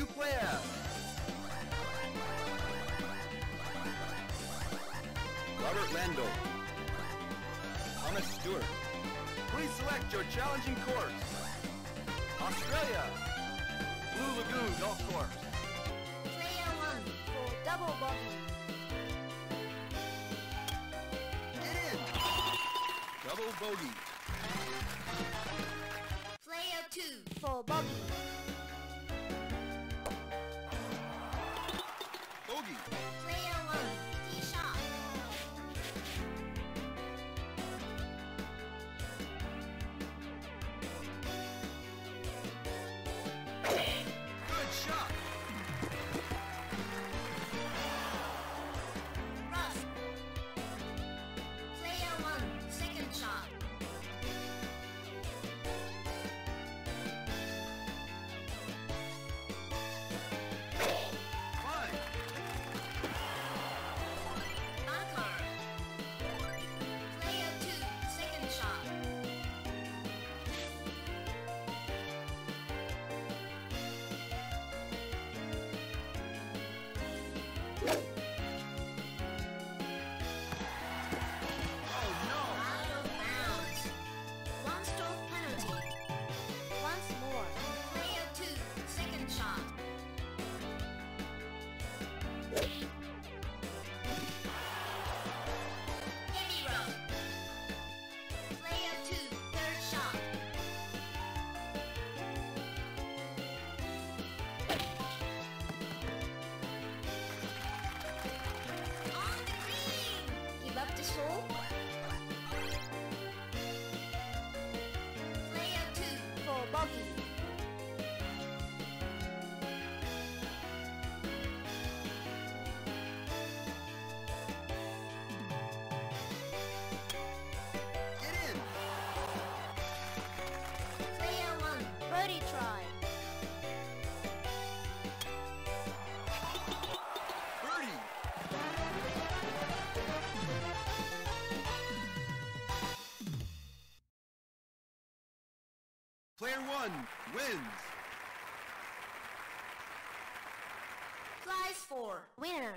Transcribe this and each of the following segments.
player. Robert Randall. Thomas Stewart. Please select your challenging course. Australia. Blue Lagoon Golf Course. Player 1 for double bogey. Get in. Double bogey. Player 2 for bogey. Bogey. Player 1 tee shot. Good shot. Rough. Player 1 second shot. Fine. Bunker. Player 2 second shot. Oh no. Out of bounds. One stroke penalty. Once more. Player 2 second shot. Heavy rough. Player 2 third shot. On the green. Give up the soul. Player 2 for bogey. Get in. Player 1 birdie try. Birdie. Player 1 wins. Prize for winner.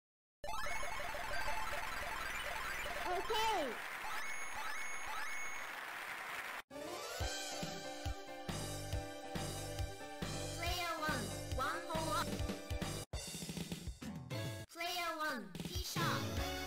Okay. Player 1 one hole up. Player 1 tee shot.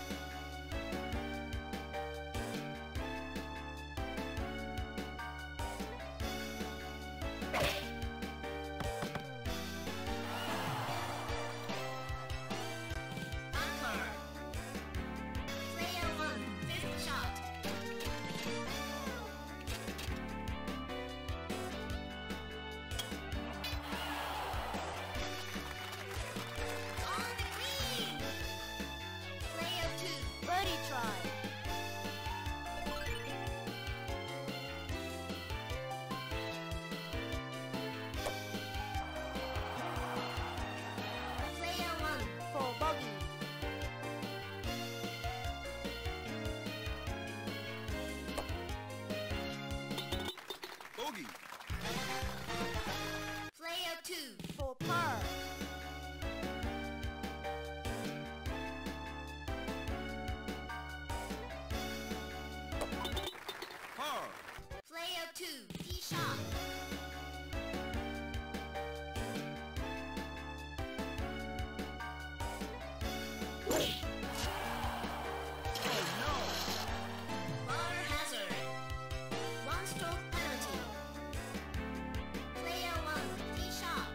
Bunker. Player 1 fifth shot. On the green. Player 2 birdie try. Player 1 for bogey. Bogey. Player 2 for par. Par. Player 2 tee shot. Bar hazard. One stroke penalty. Player 1 tee shot.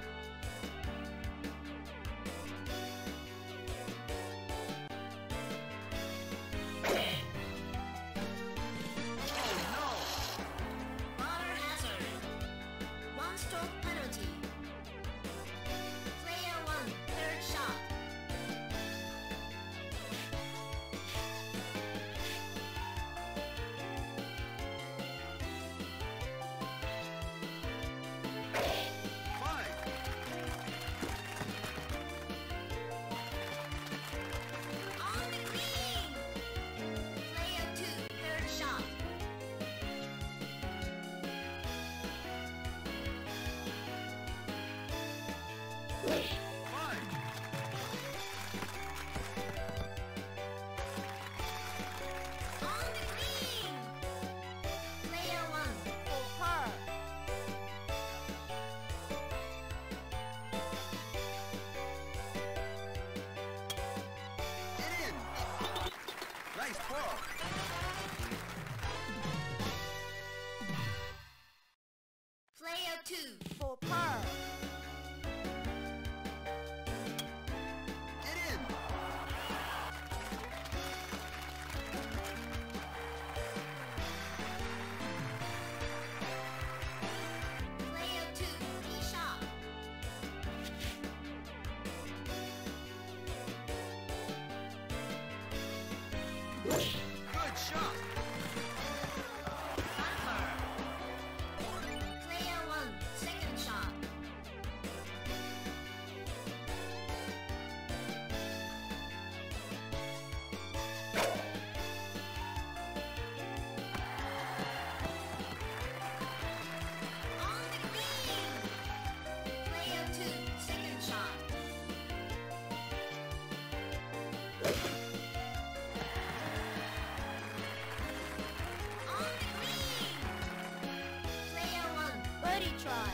Bar hazard. One stroke penalty. Player 1 third shot. Fine. On the green. Player 2 third shot. 2. For par. Get in. Player 2, tee shot. Good shot. Bunker. Player 1, second shot. On the green. Player 2, second shot. On the green. Player 1, Birdie try.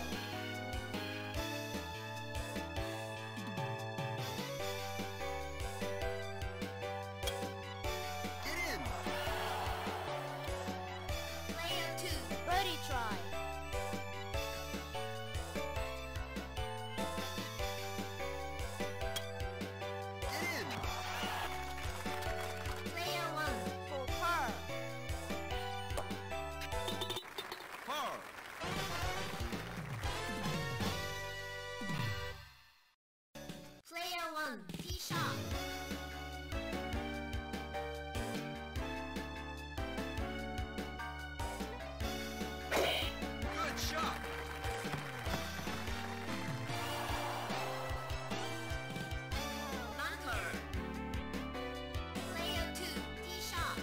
Get in. player 2. Birdie try. Get in. Player 1, For par. Par. player 1, tee shot. Good shot. Bunker. Player 2, tee shot.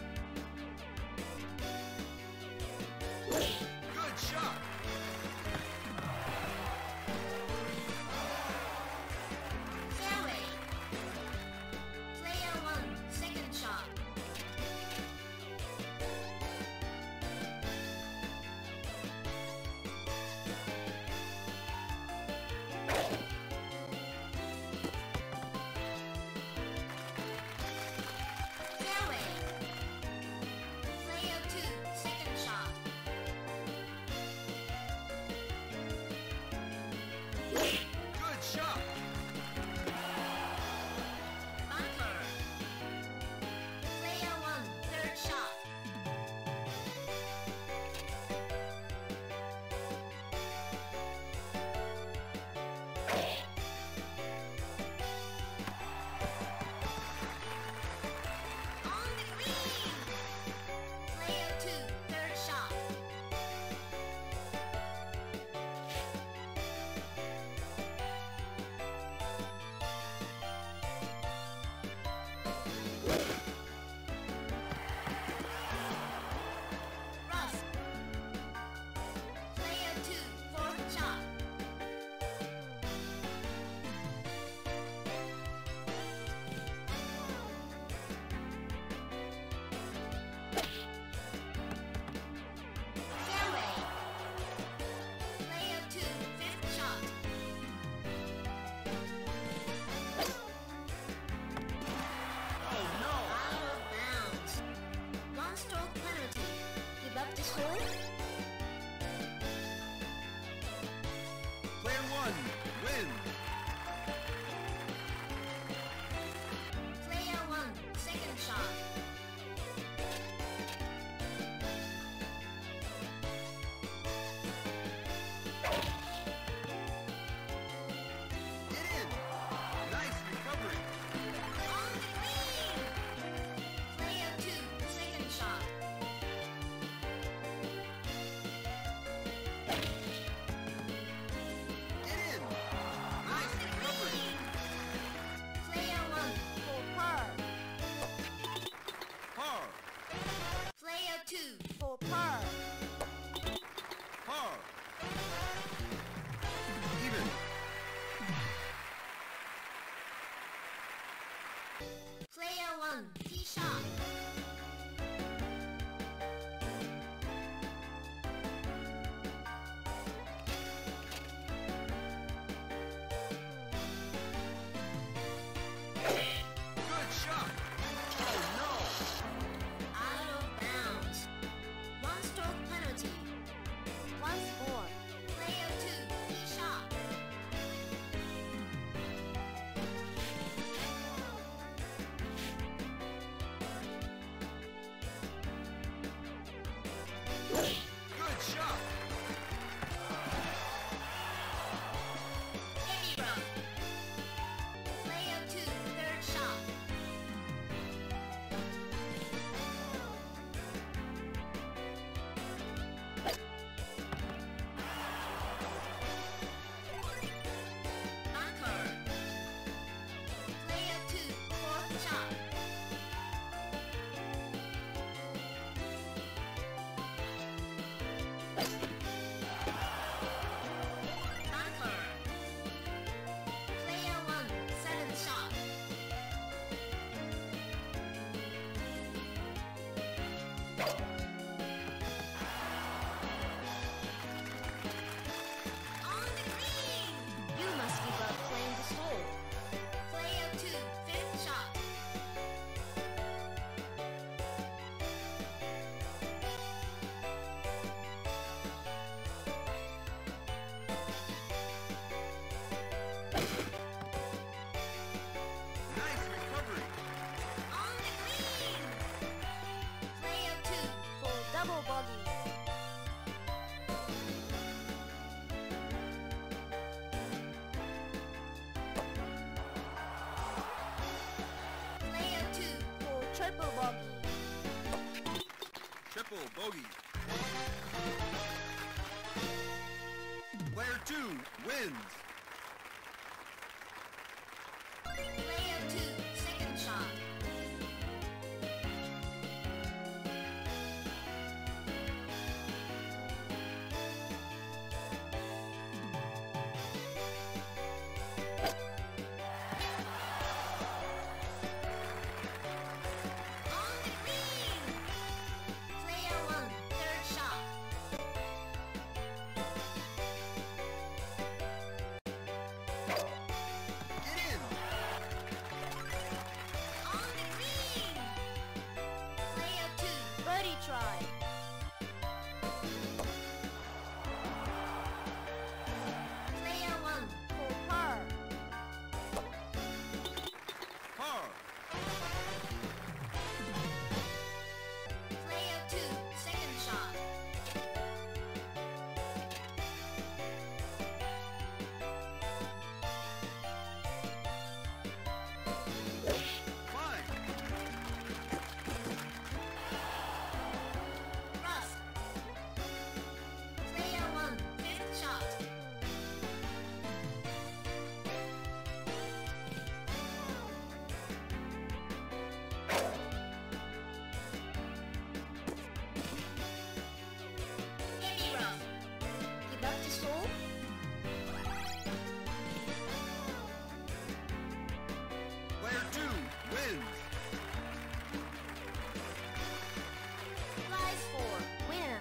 Good shot. Fairway. Player 1, second shot. Fairway. Player 2, second shot. Good shot. Bunker. Player 1, third shot. On the green. Player 2, third shot. Russ. Player 2, fourth shot. Fairway. Player 2, fifth shot. Oh no. Out of bounds. One stroke penalty. Give up this hole. Player 1 wins. Player 1, second shot. Get in. Nice recovery. On the green. Player 2, second shot. Good shot. Heavy run. Player 2, third shot. Bunker. Player 2, fourth shot. Bunker. Player 1, seventh shot. On the green! You must give up playing this hole. Player 2, fifth shot. Nice recovery. On the green! Player 2, Full double bogey. player 2, Full triple bogey. Triple bogey. Player 2 wins. player 2, second shot. On the green! Player 1, third shot. Get in. On the green! Player 2, Birdie try. player 1, Full par. Par. player 2, second shot. Fine. Rust. Player 1, fifth shot. Heavy rough. Give up this hole. Player 2 wins. Flies 4. Winner.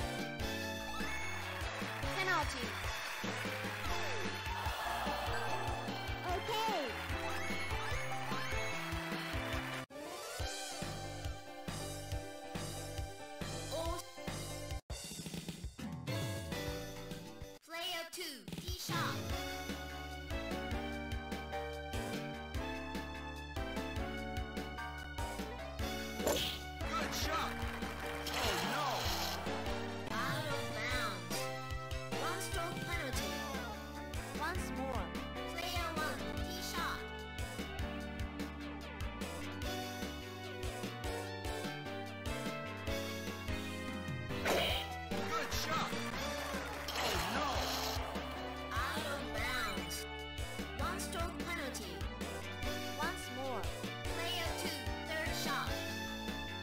Penalty. Okay. All. Player 2, tee shot. Good shot. Oh Out of bounds. One stroke penalty. Once more. Player 1, tee shot. no. Good shot. Oh Out of bounds. One stroke penalty. Once more. Player 2, third shot.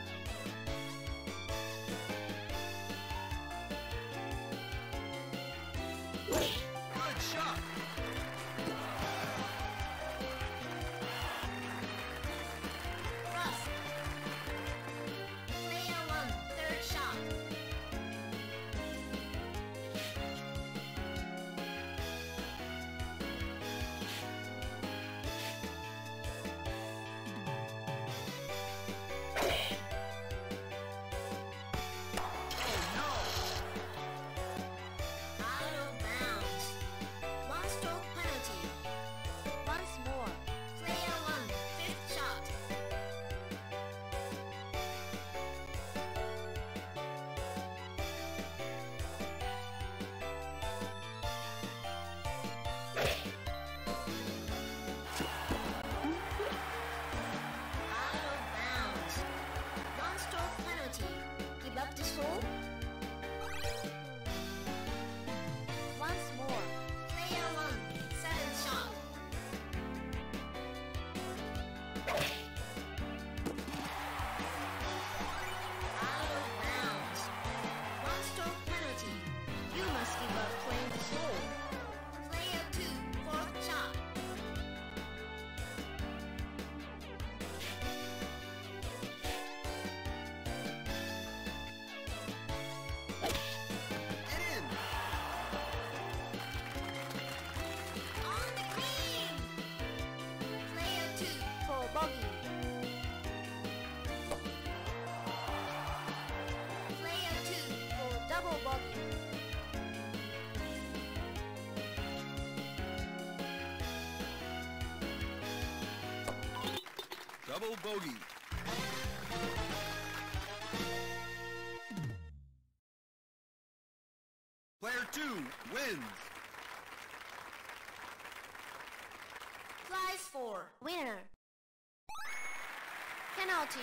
Double bogey. Player 2 wins. Prize 4. Winner. Penalty.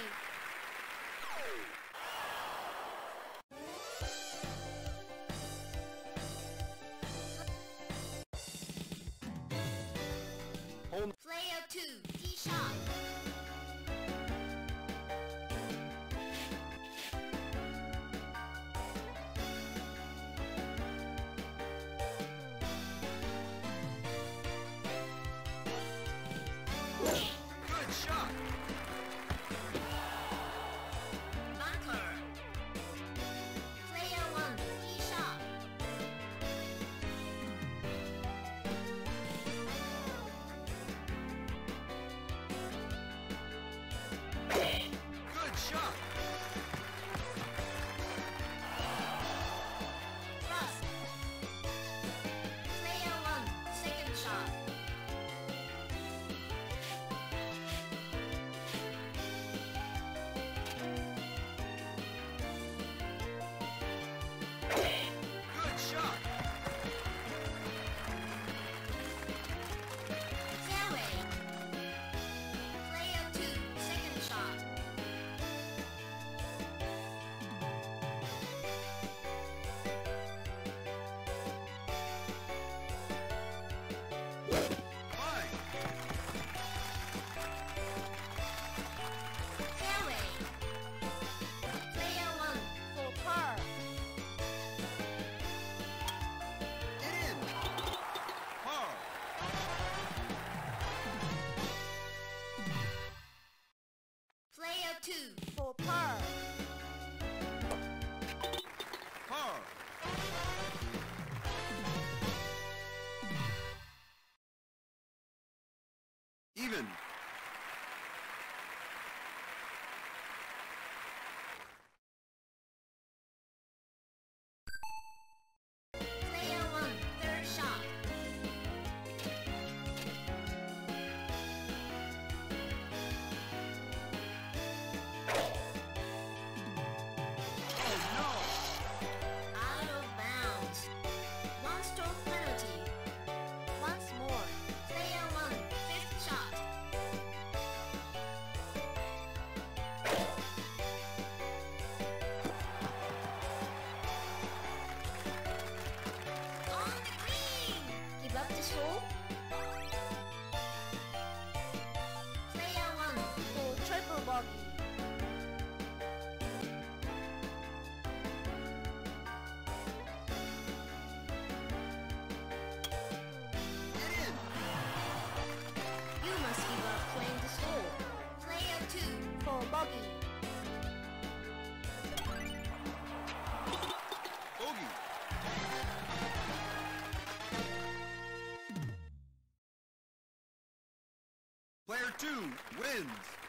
Home. Player 2. Tee shot. Good shot. Bunker. Player 1. Tee shot. Good shot. Thrust. Player 1. Second shot. Good shot. Fairway. Player 2. Second shot. Fine. Fairway. Player 1. For par. In. Par. Player 2. For par. Par. Even. Player 1. Third shot. Oh no. Out of bounds. One stroke penalty. Once more. Player 1. Fifth shot. On the green. Give up the soul. Player 1. For triple bogey. Get in. You must give up playing the soul. Player 2. For bogey. Bogey. Player 2 wins.